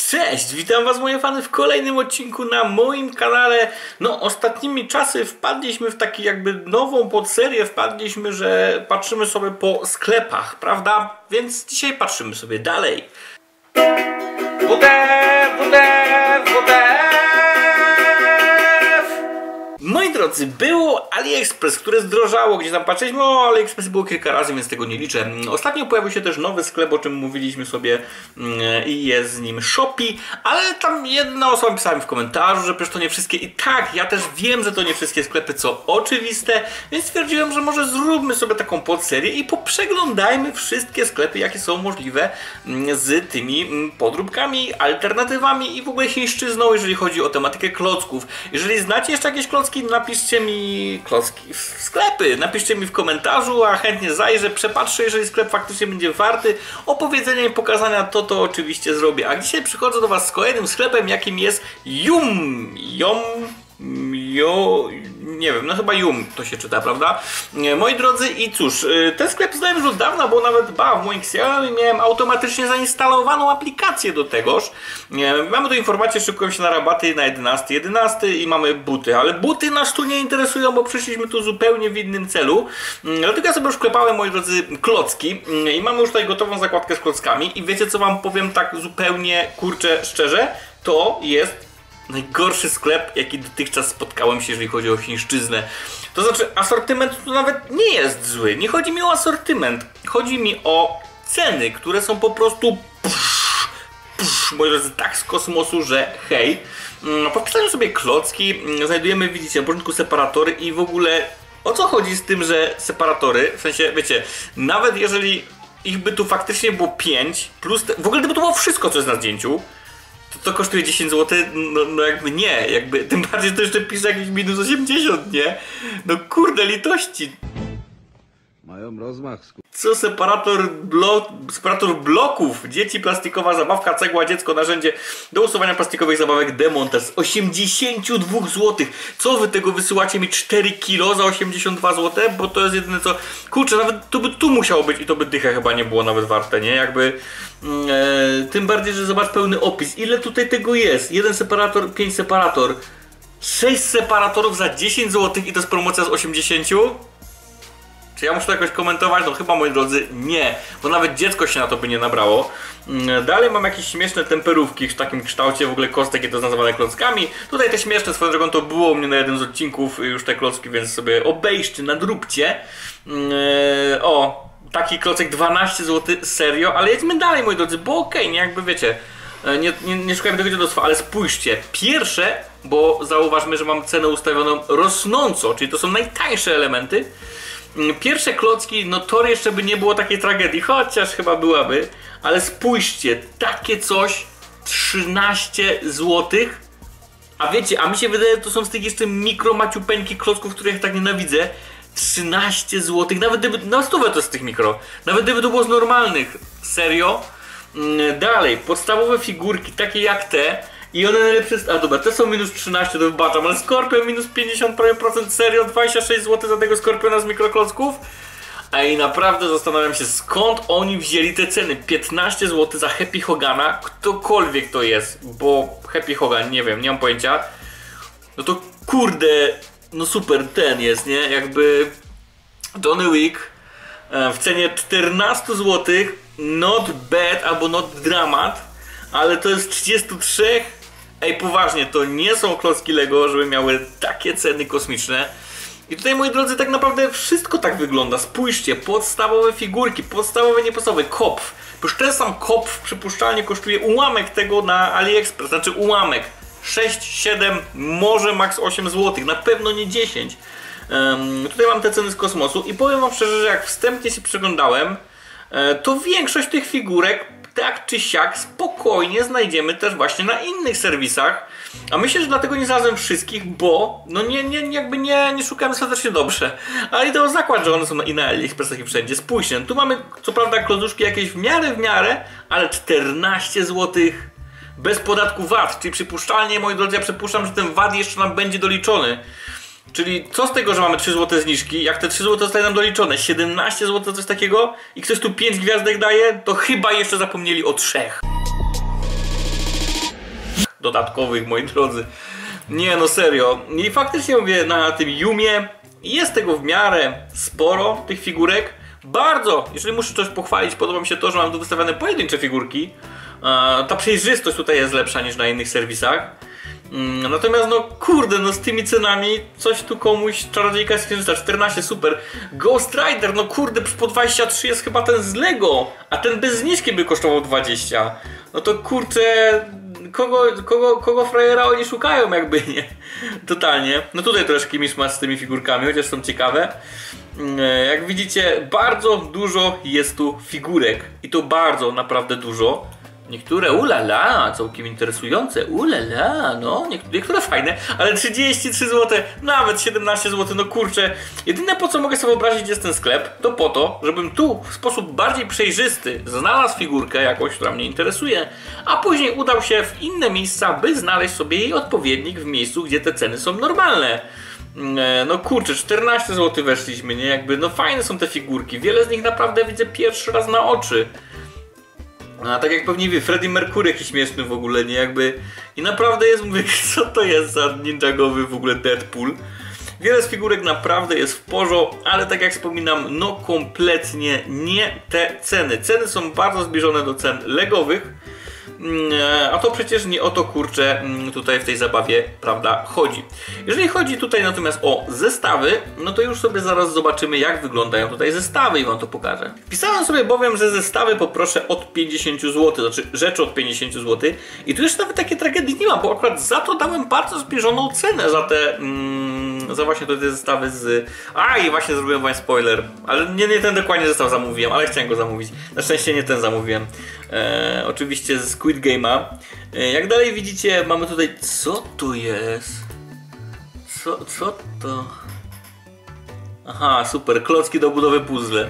Cześć, witam was moje fany w kolejnym odcinku na moim kanale. No ostatnimi czasy wpadliśmy w taki jakby nową podserię, że patrzymy sobie po sklepach, prawda? Więc dzisiaj patrzymy sobie dalej. Moi drodzy, było AliExpress, które zdrożało, gdzie tam patrzyliśmy, o AliExpress było kilka razy, więc tego nie liczę. Ostatnio pojawił się też nowy sklep, o czym mówiliśmy sobie i jest z nim Shopee, ale tam jedna osoba pisała mi w komentarzu, że przecież to nie wszystkie i tak, ja też wiem, że to nie wszystkie sklepy, co oczywiste, więc stwierdziłem, że może zróbmy sobie taką podserię i poprzeglądajmy wszystkie sklepy, jakie są możliwe z tymi podróbkami, alternatywami i w ogóle chińszczyzną, jeżeli chodzi o tematykę klocków. Jeżeli znacie jeszcze jakieś klocki, napiszcie mi sklepy, napiszcie mi w komentarzu, a chętnie zajrzę, przepatrzę, jeżeli sklep faktycznie będzie warty opowiedzenia i pokazania, to oczywiście zrobię. A dzisiaj przychodzę do was z kolejnym sklepem, jakim jest nie wiem, no chyba Yum to się czyta, prawda? Moi drodzy, i cóż, ten sklep znałem już od dawna, bo nawet w moim Xiaomi miałem automatycznie zainstalowaną aplikację do tegoż. Mamy tu informację, szykują się na rabaty na 11 i mamy buty, ale buty nas tu nie interesują, bo przyszliśmy tu zupełnie w innym celu. Dlatego ja sobie już klepałem, moi drodzy, klocki i mamy już tutaj gotową zakładkę z klockami i wiecie co wam powiem tak zupełnie, kurczę, szczerze? To jest najgorszy sklep, jaki dotychczas spotkałem się, jeżeli chodzi o chińszczyznę. To znaczy, asortyment tu nawet nie jest zły. Nie chodzi mi o asortyment. Chodzi mi o ceny, które są po prostu moi drodzy, tak z kosmosu, że hej. Po wpisaniu sobie klocki znajdujemy, widzicie, na początku separatory i w ogóle o co chodzi z tym, że separatory, w sensie, wiecie, nawet jeżeli ich by tu faktycznie było 5, plus w ogóle gdyby to było wszystko, co jest na zdjęciu, to kosztuje 10 zł, no jakby nie, jakby, tym bardziej to jeszcze pisze jakiś minus 80, nie? No kurde, litości. Mają rozmach. Co separator bloków, dzieci, plastikowa zabawka, cegła, dziecko, narzędzie do usuwania plastikowych zabawek, demontaż z 82 zł. Co wy tego wysyłacie mi 4 kg za 82 zł? Bo to jest jedyne co... Kurczę, nawet to by tu musiało być i to by dycha chyba nie było nawet warte, nie? Jakby... tym bardziej, że zobacz pełny opis. Ile tutaj tego jest? 1 separator, 5 separator. 6 separatorów za 10 zł i to jest promocja z 80? Czy ja muszę to jakoś komentować? No chyba, moi drodzy, nie. Bo nawet dziecko się na to by nie nabrało. Dalej mam jakieś śmieszne temperówki w takim kształcie, w ogóle kostek, to jest nazywane klockami. Tutaj te śmieszne, swoją drogą, to było u mnie na jednym z odcinków już te klocki, więc sobie obejrzcie, nadróbcie. O, taki klocek 12 zł, serio. Ale jedźmy dalej, moi drodzy, bo okej, nie, jakby wiecie, nie szukajmy tego dziadostwa, ale spójrzcie. Pierwsze, bo zauważmy, że mam cenę ustawioną rosnąco, czyli to są najtańsze elementy. Pierwsze klocki, no to jeszcze by nie było takiej tragedii, chociaż chyba byłaby, ale spójrzcie, takie coś 13 zł. A wiecie, a mi się wydaje, że to są z tych jeszcze mikromaciupeńkich klocków, których ja tak nienawidzę. 13 zł, nawet gdyby, na stówę to z tych mikro, nawet gdyby to było z normalnych, serio. Dalej, podstawowe figurki, takie jak te. I one najlepsze... A dobra, te są minus 13, to wybaczam, ale Skorpion minus 50%, serio, 26 zł za tego Skorpiona z mikroklocków? A i naprawdę zastanawiam się, skąd oni wzięli te ceny. 15 zł za Happy Hogana, ktokolwiek to jest, bo Happy Hogan, nie wiem, nie mam pojęcia. No to kurde, no super, ten jest, nie? Jakby Donny Wick w cenie 14 zł, not bad albo not dramat, ale to jest 33. Ej, poważnie, to nie są klocki Lego, żeby miały takie ceny kosmiczne. I tutaj, moi drodzy, tak naprawdę wszystko tak wygląda. Spójrzcie, podstawowe figurki, podstawowe, niepodstawowe, kopf. Przecież ten sam kopf przypuszczalnie kosztuje ułamek tego na AliExpress, znaczy ułamek. 6, 7, może maks 8 zł, na pewno nie 10. Tutaj mam te ceny z kosmosu i powiem wam szczerze, że jak wstępnie się przeglądałem, to większość tych figurek tak czy siak spokojnie znajdziemy też właśnie na innych serwisach. A myślę, że dlatego nie znalazłem wszystkich, bo no nie szukałem dostatecznie dobrze. Ale i to zakład, że one są i na AliExpressach i wszędzie. Spójrzcie, tu mamy co prawda klocuszki jakieś w miarę, ale 14 zł bez podatku VAT. Czyli przypuszczalnie, moi drodzy, ja przypuszczam, że ten VAT jeszcze nam będzie doliczony. Czyli co z tego, że mamy 3 zł zniżki, jak te 3 zł zostaje nam doliczone, 17 zł coś takiego i ktoś tu 5 gwiazdek daje, to chyba jeszcze zapomnieli o 3. dodatkowych, moi drodzy. Nie, no serio. I faktycznie mówię, na tym Yumie jest tego w miarę sporo, tych figurek. Bardzo, jeżeli muszę coś pochwalić, podoba mi się to, że mam tu wystawione pojedyncze figurki. Ta przejrzystość tutaj jest lepsza niż na innych serwisach. Natomiast no kurde, no z tymi cenami coś tu komuś, Czarodziejka z Księżyca 14, super. Ghost Rider, no kurde, po 23 jest chyba ten z Lego, a ten bez zniżki by kosztował 20. No to kurczę, kogo frajera oni szukają jakby, nie? Totalnie. No tutaj troszkę miszmasz z tymi figurkami, chociaż są ciekawe. Jak widzicie, bardzo dużo jest tu figurek i to bardzo, naprawdę dużo. Niektóre ulala, całkiem interesujące, ulala, no, niektóre fajne, ale 33 zł, nawet 17 zł, no kurczę. Jedyne po co mogę sobie wyobrazić jest ten sklep, to po to, żebym tu w sposób bardziej przejrzysty znalazł figurkę jakąś, która mnie interesuje, a później udał się w inne miejsca, by znaleźć sobie jej odpowiednik w miejscu, gdzie te ceny są normalne. No kurczę, 14 zł weszliśmy, nie? Jakby, no fajne są te figurki, wiele z nich naprawdę widzę pierwszy raz na oczy. A tak jak pewnie wie, Freddie Mercury jakiś śmieszny w ogóle, nie? Jakby... I naprawdę jest, mówię, co to jest za ninjagowy w ogóle Deadpool? Wiele z figurek naprawdę jest w porządku, ale tak jak wspominam, no kompletnie nie te ceny. Ceny są bardzo zbliżone do cen legowych, a to przecież nie o to, kurczę, tutaj w tej zabawie, prawda, chodzi. Jeżeli chodzi tutaj natomiast o zestawy, no to już sobie zaraz zobaczymy, jak wyglądają tutaj zestawy i wam to pokażę. Wpisałem sobie bowiem, że zestawy poproszę od 50 zł, znaczy rzeczy od 50 zł i tu już nawet takiej tragedii nie ma, bo akurat za to dałem bardzo zbliżoną cenę za te, za właśnie te zestawy z... I właśnie zrobiłem wam spoiler, ale nie ten dokładnie zestaw zamówiłem, ale chciałem go zamówić. Na szczęście nie ten zamówiłem. Oczywiście z Squid Game'a. Jak dalej widzicie, mamy tutaj... Co to jest? Co to? Aha, super, klocki do budowy puzzle.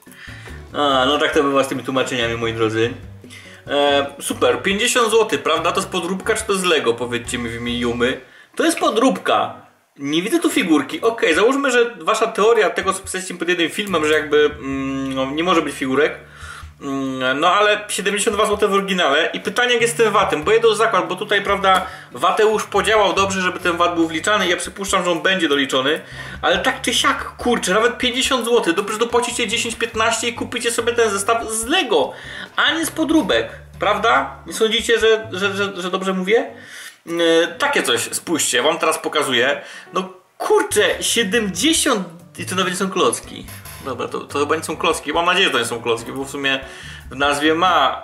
No tak to bywa z tymi tłumaczeniami, moi drodzy. Super, 50 zł, prawda? To jest podróbka czy to z Lego? Powiedzcie mi w imię Yumy. To jest podróbka. Nie widzę tu figurki. Okej, załóżmy, że wasza teoria tego, co pisaliście pod jednym filmem, że jakby no, nie może być figurek. No ale 72 zł w oryginale i pytanie jak jest z tym VAT-em, bo jedę o zakład, bo tutaj prawda VAT już podziałał dobrze, żeby ten VAT był wliczany i ja przypuszczam, że on będzie doliczony, ale tak czy siak, kurczę, nawet 50 zł, dobrze dopłacicie 10-15 i kupicie sobie ten zestaw z Lego, a nie z podróbek, prawda? Nie sądzicie, że dobrze mówię? Takie coś, spójrzcie, wam teraz pokazuję, no kurczę, 70 i to nawet nie są klocki. Dobra, to chyba nie są klocki. Mam nadzieję, że to nie są klocki, bo w sumie w nazwie ma...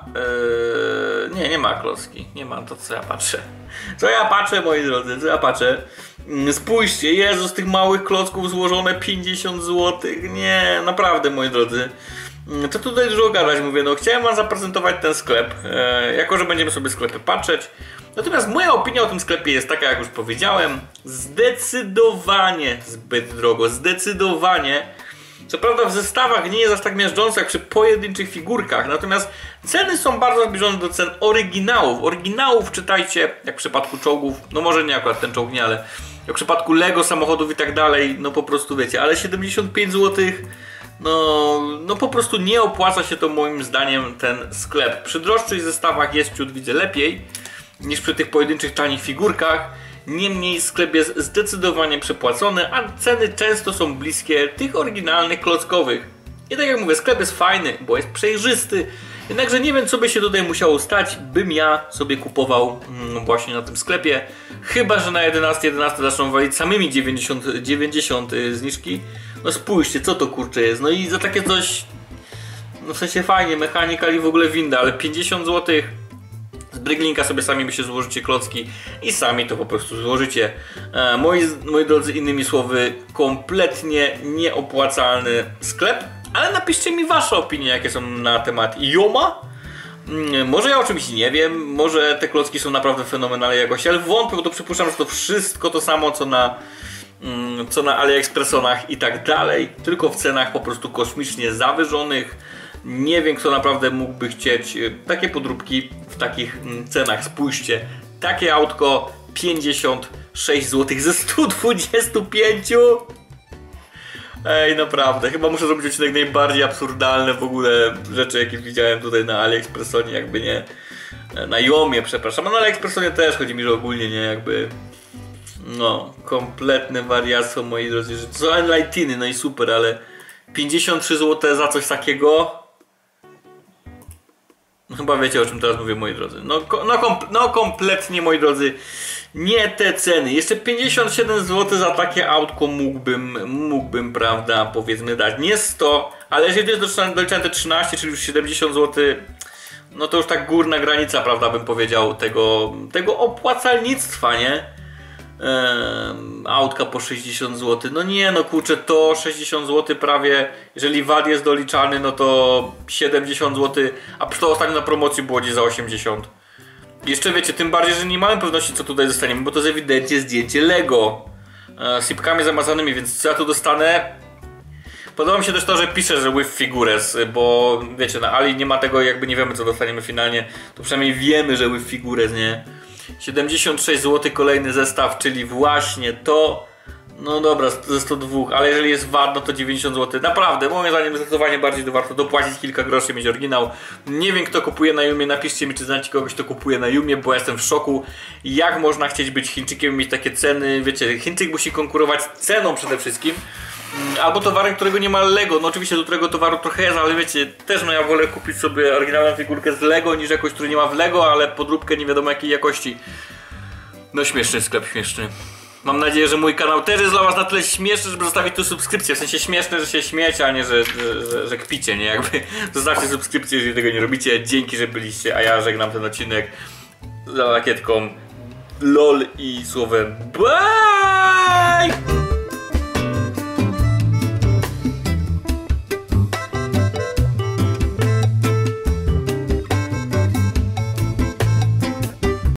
nie ma klocki. Nie ma, to co ja patrzę. Co ja patrzę, moi drodzy, co ja patrzę. Spójrzcie, Jezu, z tych małych klocków złożone 50 zł. Nie, naprawdę, moi drodzy. To tutaj dużo gadać, mówię, no chciałem wam zaprezentować ten sklep, jako że będziemy sobie sklepy patrzeć. Natomiast moja opinia o tym sklepie jest taka, jak już powiedziałem, zdecydowanie zbyt drogo, zdecydowanie. Co prawda w zestawach nie jest aż tak miażdżące jak przy pojedynczych figurkach, natomiast ceny są bardzo zbliżone do cen oryginałów. Oryginałów czytajcie, jak w przypadku czołgów, no może nie akurat ten czołg nie, ale jak w przypadku Lego, samochodów i tak dalej, no po prostu wiecie, ale 75 zł, no po prostu nie opłaca się to moim zdaniem ten sklep. Przy droższych zestawach jest ciut, widzę, lepiej niż przy tych pojedynczych tanich figurkach. Niemniej sklep jest zdecydowanie przepłacony, a ceny często są bliskie tych oryginalnych klockowych. I tak jak mówię, sklep jest fajny, bo jest przejrzysty. Jednakże nie wiem, co by się tutaj musiało stać, bym ja sobie kupował właśnie na tym sklepie. Chyba że na 11 zaczną walić samymi 90 zniżki. No spójrzcie, co to kurczę jest. No i za takie coś, no w sensie fajnie, mechanika i w ogóle winda, ale 50 zł. Z Bryglinka sobie sami się złożycie klocki i sami to po prostu złożycie. Moi drodzy, innymi słowy, kompletnie nieopłacalny sklep. Ale napiszcie mi wasze opinie, jakie są na temat Yuma. Może ja o czymś nie wiem, może te klocki są naprawdę fenomenalnej jakości, ale wątpię, bo to przypuszczam, że to wszystko to samo co na AliExpressonach i tak dalej. Tylko w cenach po prostu kosmicznie zawyżonych. Nie wiem, kto naprawdę mógłby chcieć takie podróbki w takich cenach. Spójrzcie, takie autko 56 zł ze 125. Ej, naprawdę, chyba muszę zrobić odcinek najbardziej absurdalne w ogóle rzeczy, jakie widziałem tutaj na AliExpressonie, jakby nie. Na Jomie, przepraszam, a na AliExpressie też, chodzi mi, że ogólnie, nie, jakby... No, kompletne wariactwo, moi drodzy, że co Enlightiny, no i super, ale 53 zł za coś takiego? No, chyba wiecie, o czym teraz mówię, moi drodzy. No kompletnie, moi drodzy, nie te ceny. Jeszcze 57 zł za takie autko mógłbym, prawda, powiedzmy dać. Nie 100, ale jeżeli jest doliczane te 13, czyli już 70 zł, no to już tak górna granica, prawda, bym powiedział, tego opłacalnictwa, nie? Autka po 60 zł. No nie, no kurczę, to 60 zł prawie, jeżeli VAT jest doliczany, no to 70 zł, a to ostatnio na promocji było gdzieś za 80. Jeszcze wiecie, tym bardziej, że nie mamy pewności, co tutaj dostaniemy, bo to jest ewidentnie zdjęcie Lego z sypkami zamazanymi, więc co ja tu dostanę? Podoba mi się też to, że pisze, że with figures, bo wiecie, na Ali nie ma tego, jakby nie wiemy, co dostaniemy finalnie, to przynajmniej wiemy, że with figures, nie? 76 zł kolejny zestaw, czyli właśnie to. No dobra, ze 102, ale jeżeli jest VAT, no to 90 zł. Naprawdę, moim zdaniem zdecydowanie bardziej warto dopłacić kilka groszy, mieć oryginał. Nie wiem, kto kupuje na Jumie, napiszcie mi, czy znacie kogoś, kto kupuje na Jumie, bo ja jestem w szoku. Jak można chcieć być Chińczykiem i mieć takie ceny? Wiecie, Chińczyk musi konkurować ceną przede wszystkim. Albo towarem, którego nie ma Lego. No oczywiście do którego towaru trochę jest, ale wiecie, też no ja wolę kupić sobie oryginalną figurkę z Lego niż jakąś, który nie ma w Lego, ale podróbkę nie wiadomo jakiej jakości. No śmieszny sklep, śmieszny. Mam nadzieję, że mój kanał też jest dla was na tyle śmieszny, żeby zostawić tu subskrypcję. W sensie śmieszne, że się śmiecie, a nie, że kpicie, nie? Jakby zostawcie subskrypcję, jeżeli tego nie robicie. Dzięki, że byliście, a ja żegnam ten odcinek za rakietką LOL i słowem BYE!